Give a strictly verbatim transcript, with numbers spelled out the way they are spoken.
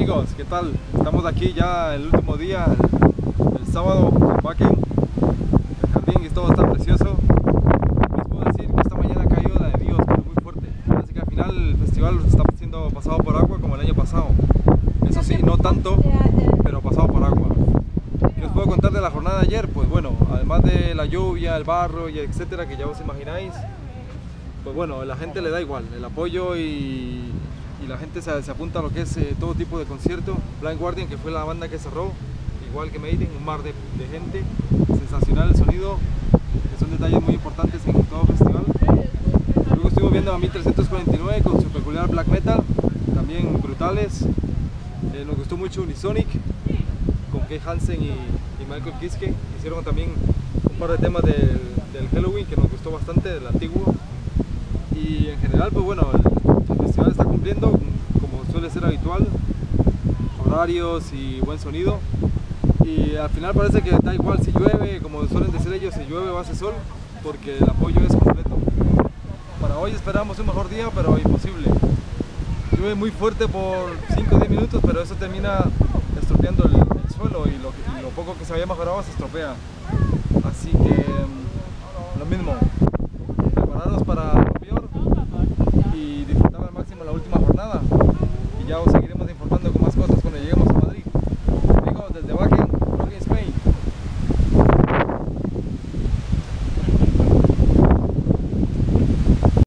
amigos, ¿qué tal? Estamos aquí ya el último día, el, el sábado, en Wacken. El jardín y todo está precioso. Les puedo decir que esta mañana ha caído la de Dios, pero muy fuerte. Así que al final el festival está siendo pasado por agua como el año pasado. Eso sí, no tanto, pero pasado por agua. ¿Qué os puedo contar de la jornada de ayer? Pues bueno, además de la lluvia, el barro y etcétera, que ya os imagináis, pues bueno, la gente le da igual, el apoyo y, y la gente se, se apunta a lo que es eh, todo tipo de concierto. Blind Guardian, que fue la banda que cerró, igual que Maiden, un mar de, de gente, sensacional el sonido, que son detalles muy importantes en todo festival. Luego estuvimos viendo a mil trescientos cuarenta y nueve con su peculiar black metal, también brutales. Eh, nos gustó mucho Unisonic, con Kay Hansen y, y Michael Kiske, hicieron también un par de temas del, del Halloween que nos gustó bastante, del antiguo. Y en general, pues bueno, el, el festival está cumpliendo, como suele ser habitual, horarios y buen sonido. Y al final parece que da igual si llueve, como suelen decir ellos, si llueve o hace sol, porque el apoyo es completo. Para hoy esperamos un mejor día, pero imposible. Llueve muy fuerte por cinco o diez minutos, pero eso termina estropeando el, el suelo y lo, y lo poco que se había mejorado se estropea. Así que lo mismo, prepararos para lo peor y disfrutar.